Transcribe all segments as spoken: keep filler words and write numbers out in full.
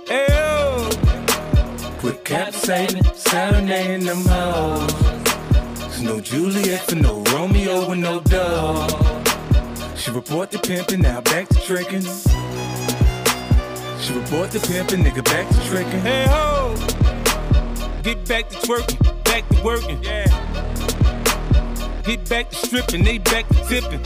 Ayo. Quit capsating, serenading them hoes. There's no Juliet for no Romeo with no dog. She report the pimpin', now back to trickin'. She report the pimpin', nigga back to trickin'. Hey ho! Get back to twerking, back to working. Yeah. Get back to stripping, they back to tipping.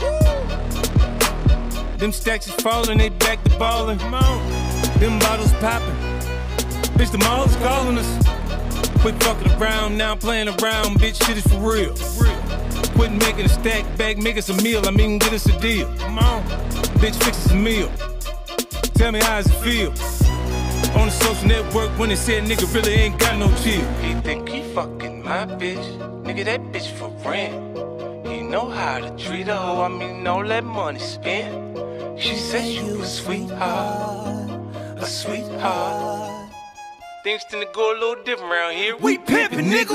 Them stacks is falling, they back to ballin'. Come on. Them bottles poppin'. Bitch, the mall's calling us. Quit fucking around, now playing around. Bitch, shit is for real. For real. Quit making a stack back, make us a meal. I mean, get us a deal. Come on. Bitch, fix us a meal. Tell me how does it feel? On the social network when they said nigga really ain't got no chill. He think he fucking my bitch. Nigga, that bitch for rent. He know how to treat a hoe. I mean, no let money spend. She said you a sweetheart, a sweetheart. Things tend to go a little different around here. We pimpin', nigga.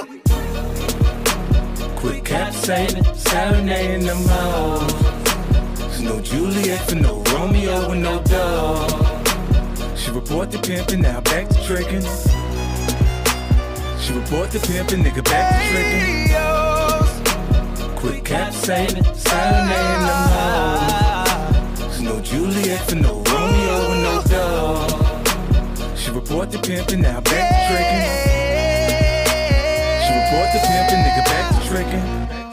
Quit capsating, serenading them hoes. There's no Juliet for no Romeo with no dog. She report the pimpin', now back to trickin'. She report the pimpin', nigga back to trickin'. Quit capsating, serenading them hoes. There's no Juliet for no Romeo with no dog. She report the pimpin', now back to trickin'. She report the pimpin', nigga back to trickin'.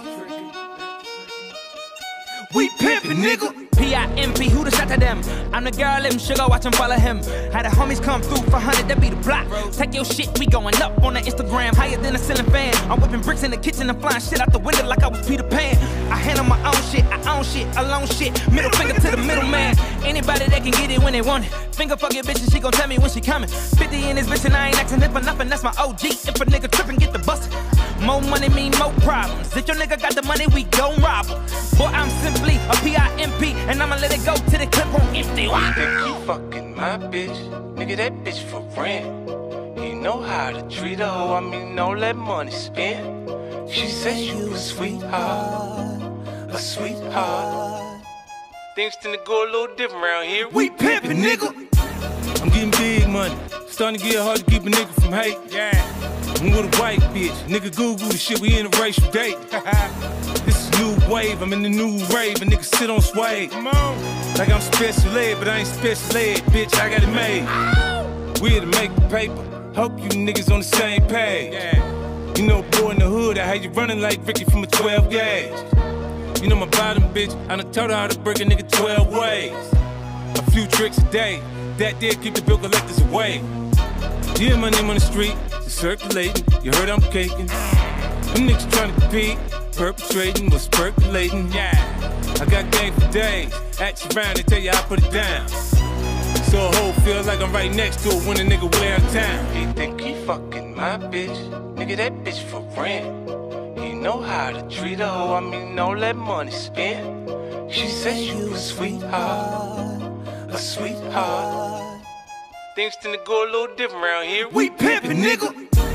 We pimpin', nigga. P I M P, who the shot to them? I'm the girl, let him sugar, watch him follow him. Had the homies come through for hundred, that be the block. Take your shit, we going up on the Instagram, higher than a ceiling fan. I'm whipping bricks in the kitchen and flying shit out the window like I was Peter Pan. I handle my own shit, I own shit, alone shit. Middle finger to the middleman. Anybody that can get it when they want it. Finger fuck your bitch and she gon' tell me when she coming. fifty in this bitch and I ain't asking it for nothing, that's my O G. If a nigga trippin', get the bust. More money mean more problems. If your nigga got the money, we gon' rob him. Boy, I'm simply a P I M P, and I'ma let it go to the clip on empty. He think he fucking my bitch. Nigga, that bitch for rent. He know how to treat a hoe. I mean, no let money spend. She said you a sweetheart, a sweetheart. Things tend to go a little different around here. We pimpin', nigga. I'm getting big money. Starting to get hard to keep a nigga from hate. Yeah. I'm with a white bitch. Nigga Google the shit, we in a racial date. This is new wave, I'm in the new rave. A nigga sit on sway. Come on. Like I'm special ed, but I ain't special ed, bitch, I got it made. We here to make the paper. Hope you niggas on the same page. Yeah. You know, boy in the hood, I had you running like Ricky from a twelve gauge. You know my bottom bitch, I done told her how to break a nigga twelve ways. A few tricks a day, that did keep the bill collectors away. Yeah, my name on the street, it's circulating, you heard I'm caking. Them niggas trying to compete, perpetrating what's percolating. Yeah, I got game for days, ask around and tell you I put it down. So a hoe feels like I'm right next to it when a nigga way out of town. He think he fucking my bitch, nigga that bitch for rent. He know how to treat a hoe, I mean no let money spend. She said you a sweetheart, a sweetheart. Things tend to go a little different around here. We pimpin', nigga.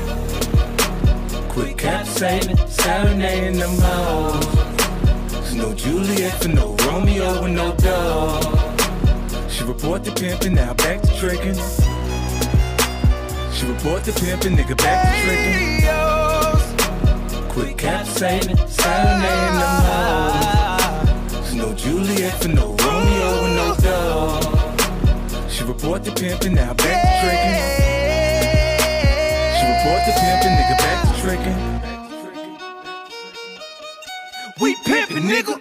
Quit capsating, serenading them hoes. There's no Juliet for no Romeo with no dog. She report the pimpin', now back to trickin'. She report the pimpin', nigga back to trickin'. Quit capsating, serenading them hoes. There's no Juliet for no Romeo with no dog. She report the pimpin', now back to trickin'. She report the pimpin', nigga back to trickin'. We pimpin', nigga.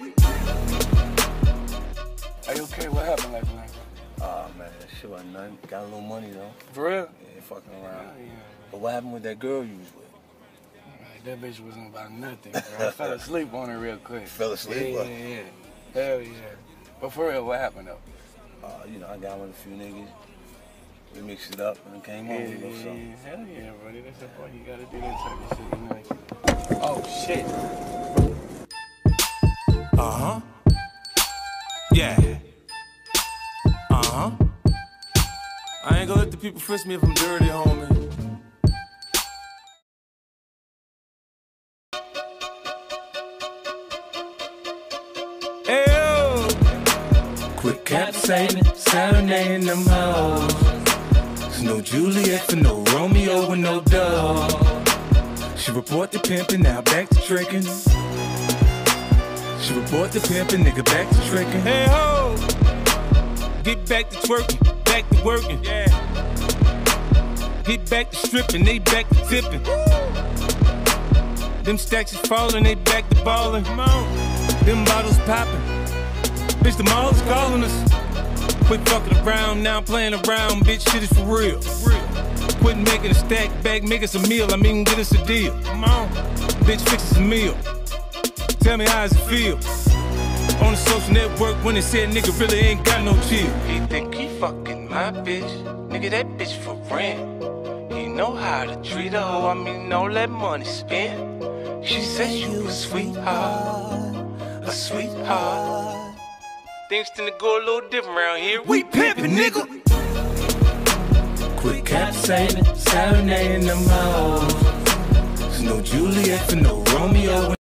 Are you okay? What happened last night? Aw, oh, man, that shit wasn't nothing. Got a little money, though. For real? Yeah, fucking around. Oh, yeah. But what happened with that girl you was with? That bitch wasn't about nothing, bro. I fell asleep on her real quick. Fell asleep? Yeah, yeah, yeah. Hell yeah. But for real, what happened, though? Uh, you know, I got with a few niggas. We mixed it up and came Yeah, home, you know, yeah, so. yeah. Hell yeah, buddy. That's the point. You gotta do that type of shit, you know. Oh, shit. Uh-huh. Yeah. Uh-huh. I ain't gonna let the people frisk me if I'm dirty, homie. Ayo. Quit capsating, serenading them hoes. It's no Juliet for no Romeo and no dog. She report the pimpin', now back to trickin'. She report the pimpin', nigga back to trickin'. Hey ho! Get back to twerking, back to working. Yeah. Get back to stripping, they back to tipping. Them stacks is falling, they back to ballin'. Come on. Them bottles poppin'. Bitch, the mall is calling us. Quit fucking around, now playing around, bitch, shit is for real. For real. Quit making a stack back, make us a meal, I mean, get us a deal. Come on. Bitch, fix us a meal. Tell me how does it feel? On the social network when they said nigga really ain't got no chill. He think he fucking my bitch, nigga that bitch for rent. He know how to treat a hoe, I mean, don't let money spend. She said you a sweetheart, a sweetheart. Things tend to go a little different around here. We pimpin', nigga. Quit capsaicing, serenading them hoes. There's no Juliet for no Romeo.